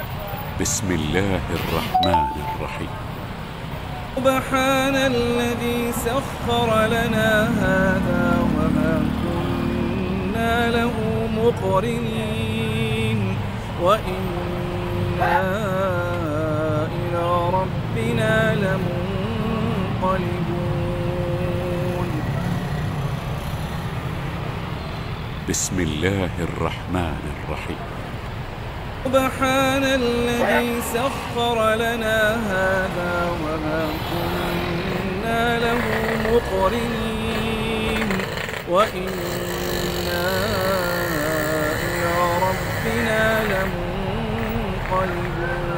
بسم الله الرحمن الرحيم. سبحان الذي سخر لنا هذا وما كنا له مقرنين وإنا إلى ربنا لمنقلبون. بسم الله الرحمن الرحيم. سبحان الذي سخر لنا هذا وما كنا له مقرنين وإنا إلى ربنا لمنقلبون.